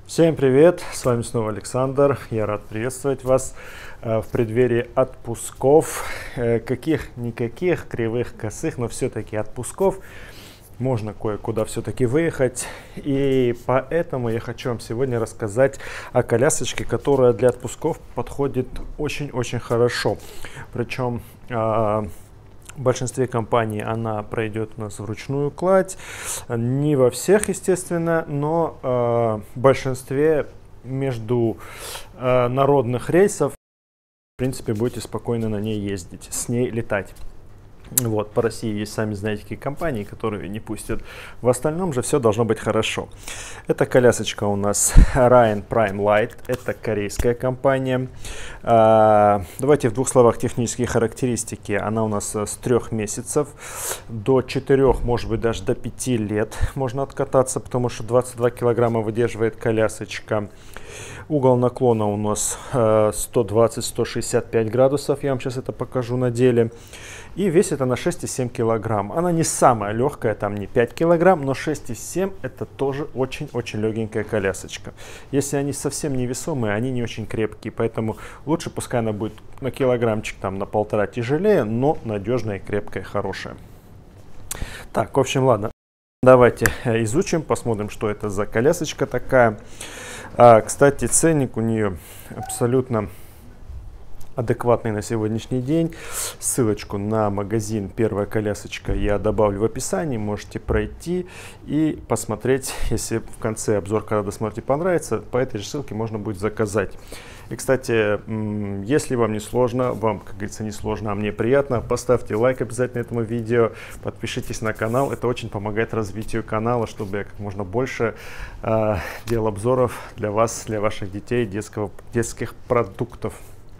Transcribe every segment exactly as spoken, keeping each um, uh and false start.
Всем привет, с вами снова Александр, я рад приветствовать вас в преддверии отпусков, каких-никаких, кривых, косых, но все-таки отпусков. Можно кое-куда все-таки выехать, и поэтому я хочу вам сегодня рассказать о колясочке, которая для отпусков подходит очень-очень хорошо. Причем в большинстве компаний она пройдет у нас вручную кладь, не во всех, естественно, но в большинстве между народных рейсов, в принципе, будете спокойно на ней ездить, с ней летать. Вот, по России есть, сами знаете, какие компании, которые не пустят. В остальном же все должно быть хорошо. Эта колясочка у нас Ryan Prime Light. Это корейская компания. А, давайте в двух словах технические характеристики. Она у нас с трех месяцев до четырех, может быть, даже до пяти лет можно откататься, потому что двадцать два килограмма выдерживает колясочка. Угол наклона у нас сто двадцать — сто шестьдесят пять градусов. Я вам сейчас это покажу на деле. И весит она шесть и семь килограмм. Она не самая легкая, там не пять килограмм, но шесть и семь это тоже очень-очень легенькая колясочка. Если они совсем невесомые, они не очень крепкие, поэтому лучше пускай она будет на килограммчик, там на полтора тяжелее, но надежная, крепкая, хорошая. Так, в общем, ладно. Давайте изучим, посмотрим, что это за колясочка такая. А, кстати, ценник у нее абсолютно адекватный на сегодняшний день. Ссылочку на магазин «Первая колясочка» я добавлю в описании. Можете пройти и посмотреть, если в конце обзор, когда досмотрите, понравится, по этой же ссылке можно будет заказать. И, кстати, если вам не сложно, вам, как говорится, не сложно, а мне приятно, поставьте лайк обязательно этому видео, подпишитесь на канал. Это очень помогает развитию канала, чтобы я как можно больше э, делал обзоров для вас, для ваших детей, детского, детских продуктов,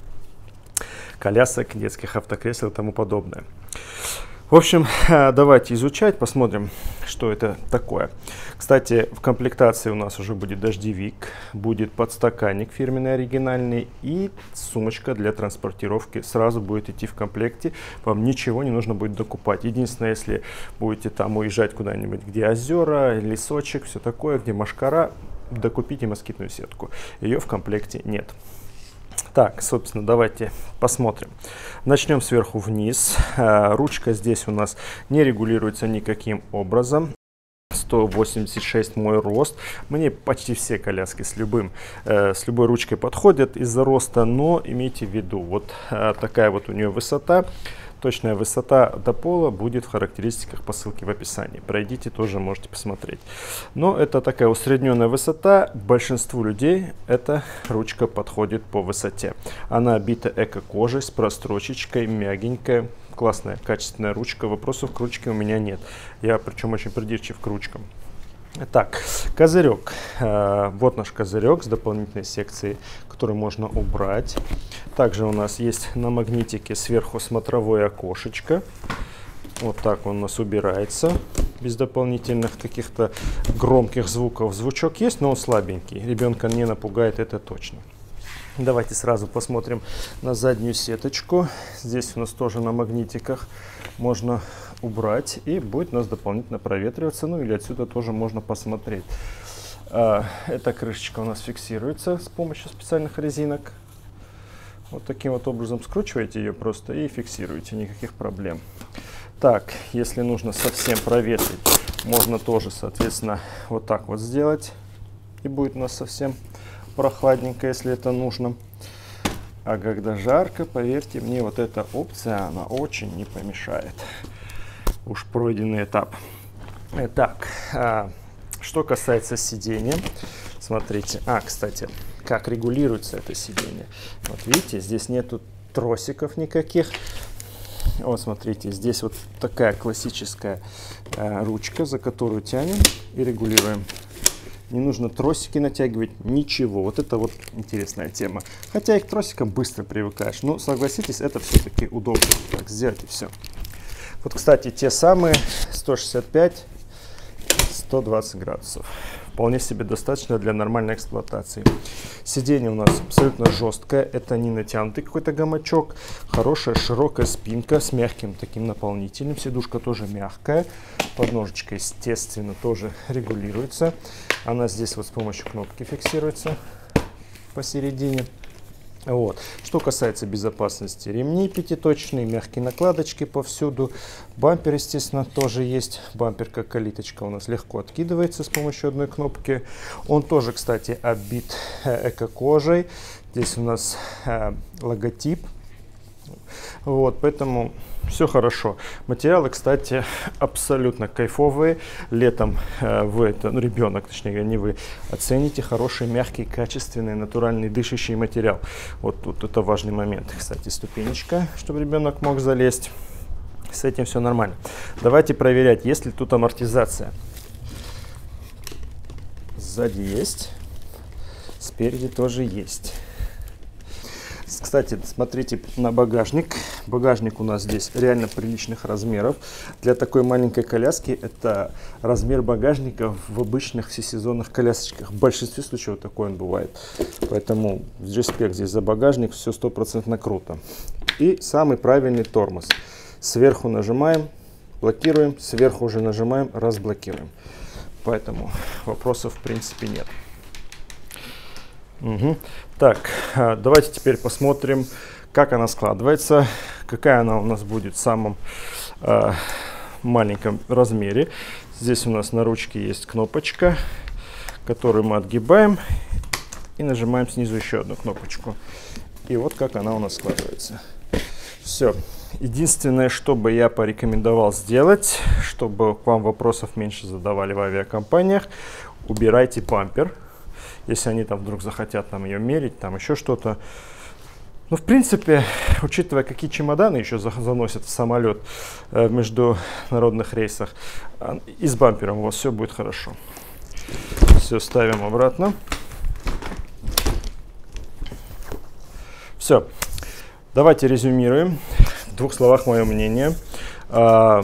колясок, детских автокресел и тому подобное. В общем, давайте изучать, посмотрим, что это такое. Кстати, в комплектации у нас уже будет дождевик, будет подстаканник фирменный оригинальный и сумочка для транспортировки сразу будет идти в комплекте. Вам ничего не нужно будет докупать. Единственное, если будете там уезжать куда-нибудь, где озера, лесочек, все такое, где мошкара, докупите москитную сетку. Ее в комплекте нет. Так, собственно, давайте посмотрим. Начнем сверху вниз. Ручка здесь у нас не регулируется никаким образом. сто восемьдесят шесть мой рост. Мне почти все коляски с любым, э, с любой ручкой подходят из-за роста, но имейте в виду, вот э, такая вот у нее высота. Точная высота до пола будет в характеристиках по ссылке в описании. Пройдите, тоже можете посмотреть. Но это такая усредненная высота. Большинству людей эта ручка подходит по высоте. Она обита эко-кожей с прострочечкой, мягенькая, классная, качественная ручка. Вопросов к ручке у меня нет. Я причем очень придирчив к ручкам. Так, козырек. Вот наш козырек с дополнительной секцией, который можно убрать. Также у нас есть на магнитике сверху смотровое окошечко. Вот так он у нас убирается, без дополнительных каких-то громких звуков. Звучок есть, но он слабенький. Ребенка не напугает, это точно. Давайте сразу посмотрим на заднюю сеточку. Здесь у нас тоже на магнитиках можно убрать, и будет у нас дополнительно проветриваться. Ну или отсюда тоже можно посмотреть. Эта крышечка у нас фиксируется с помощью специальных резинок. Вот таким вот образом скручиваете ее просто и фиксируете, никаких проблем. Так, если нужно совсем проветрить, можно тоже, соответственно, вот так вот сделать. И будет у нас совсем прохладненько, если это нужно. А когда жарко, поверьте мне, вот эта опция, она очень не помешает. Уж пройденный этап. Так, а, что касается сидения, смотрите. А, кстати, как регулируется это сиденье. Вот видите, здесь нету тросиков никаких. Вот смотрите, здесь вот такая классическая а, ручка, за которую тянем и регулируем. Не нужно тросики натягивать, ничего. Вот это вот интересная тема. Хотя и к тросикам быстро привыкаешь. Но согласитесь, это все-таки удобно. Так, сделать и все. Вот, кстати, те самые сто шестьдесят пять — сто двадцать градусов. Вполне себе достаточно для нормальной эксплуатации. Сиденье у нас абсолютно жесткое. Это не натянутый какой-то гамачок. Хорошая широкая спинка с мягким таким наполнителем. Сидушка тоже мягкая. Подножечка, естественно, тоже регулируется. Она здесь вот с помощью кнопки фиксируется посередине. Вот. Что касается безопасности, ремни пятиточные, мягкие накладочки повсюду. Бампер, естественно, тоже есть. Бампер, как калиточка, у нас легко откидывается с помощью одной кнопки. Он тоже, кстати, оббит э, эко-кожей. Здесь у нас э, логотип. Вот, поэтому все хорошо. Материалы, кстати, абсолютно кайфовые. Летом э, вы, это, ну, ребенок, точнее, не вы, оцените хороший, мягкий, качественный, натуральный, дышащий материал. Вот тут это важный момент. Кстати, ступенечка, чтобы ребенок мог залезть. С этим все нормально. Давайте проверять, есть ли тут амортизация. Сзади есть, спереди тоже есть. Кстати, смотрите на багажник. Багажник у нас здесь реально приличных размеров. Для такой маленькой коляски это размер багажника в обычных всесезонных колясочках. В большинстве случаев такой он бывает. Поэтому респект здесь за багажник, все стопроцентно круто. И самый правильный тормоз. Сверху нажимаем, блокируем, сверху уже нажимаем, разблокируем. Поэтому вопросов в принципе нет. Угу. Так, давайте теперь посмотрим, как она складывается, какая она у нас будет в самом э, маленьком размере. Здесь у нас на ручке есть кнопочка, которую мы отгибаем и нажимаем снизу еще одну кнопочку. И вот как она у нас складывается. Все. Единственное, что бы я порекомендовал сделать, чтобы к вам вопросов меньше задавали в авиакомпаниях, убирайте бампер. Если они там вдруг захотят там ее мерить, там еще что-то. Ну, в принципе, учитывая, какие чемоданы еще заносят в самолет э, в международных рейсах, э, и с бампером у вас все будет хорошо. Все, ставим обратно. Все. Давайте резюмируем. В двух словах мое мнение. Э,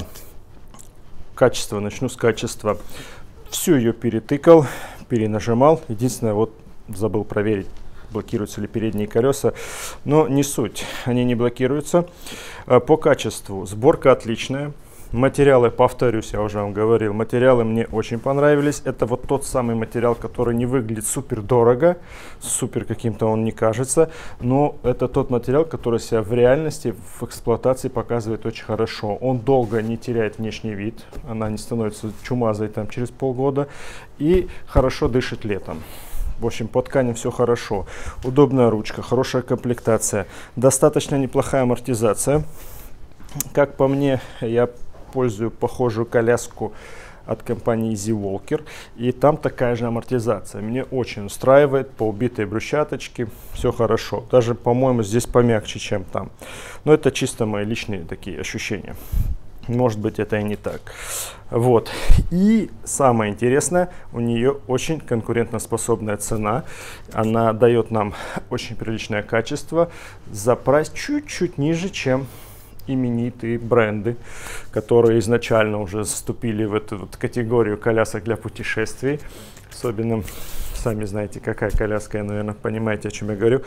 качество. Начну с качества. Всю ее перетыкал, перенажимал. Единственное, вот забыл проверить, блокируются ли передние колеса. Но не суть, они не блокируются. По качеству сборка отличная. Материалы, повторюсь, я уже вам говорил, материалы мне очень понравились. Это вот тот самый материал, который не выглядит супер дорого, супер каким-то он не кажется, но это тот материал, который себя в реальности, в эксплуатации показывает очень хорошо. Он долго не теряет внешний вид, она не становится чумазой там через полгода и хорошо дышит летом. В общем, по ткани все хорошо. Удобная ручка, хорошая комплектация, достаточно неплохая амортизация. Как по мне, я пользую похожую коляску от компании Easy Walker, и там такая же амортизация. Мне очень устраивает, по убитой брусчаточке все хорошо. Даже, по-моему, здесь помягче, чем там. Но это чисто мои личные такие ощущения. Может быть, это и не так. Вот. И самое интересное, у нее очень конкурентоспособная цена. Она дает нам очень приличное качество за прайс чуть-чуть ниже, чем именитые бренды, которые изначально уже вступили в эту вот категорию колясок для путешествий. Особенно, сами знаете, какая коляска, наверное, понимаете, о чем я говорю.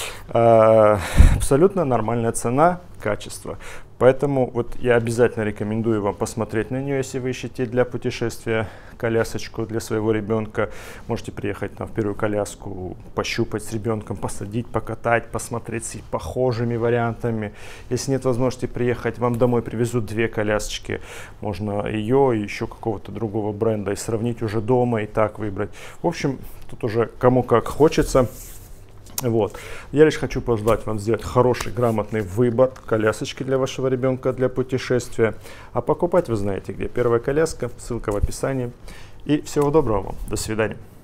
А, абсолютно нормальная цена, качество. Поэтому вот я обязательно рекомендую вам посмотреть на нее, если вы ищете для путешествия колясочку для своего ребенка. Можете приехать там в первую коляску, пощупать с ребенком, посадить, покатать, посмотреть с похожими вариантами. Если нет возможности приехать, вам домой привезут две колясочки. Можно ее и еще какого-то другого бренда и сравнить уже дома и так выбрать. В общем, тут уже кому как хочется. Вот. Я лишь хочу пожелать вам сделать хороший, грамотный выбор колясочки для вашего ребенка для путешествия. А покупать вы знаете где. Первая коляска, ссылка в описании. И всего доброго вам. До свидания.